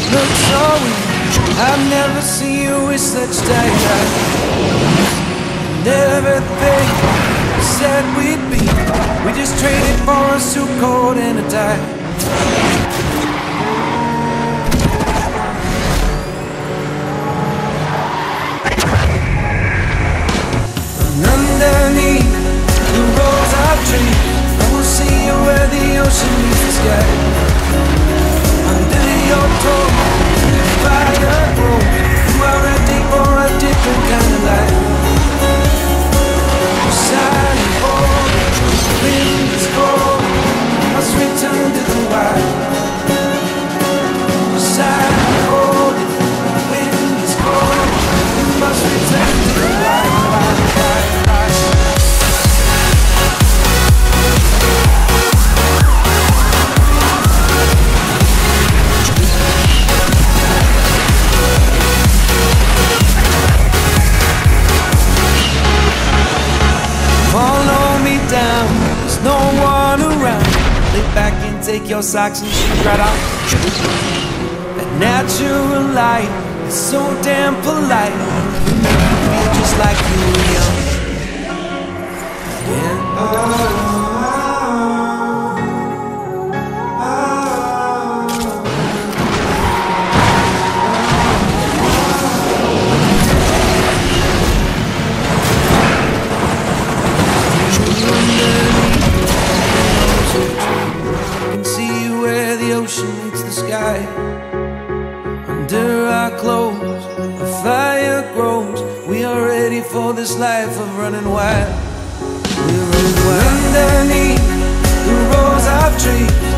look so weak. I've never seen you with such daylight. And everything we said we'd be, we just traded for a suit coat and a tie. And underneath the rose of tree, I will see you where the ocean meets the sky. Under your toe, fire grows. You are ready for a different kind of life. Silent fall, wind is cold, must return to the wild. Silent fall, wind is cold, must return to the wild. There's no one around. Lay back and take your socks and shoes right off. That natural light is so damn polite. You make me feel just like you were young. Yeah. Under our clothes, a fire grows. We are ready for this life of running wild. We're running wild. Underneath the rose of tree,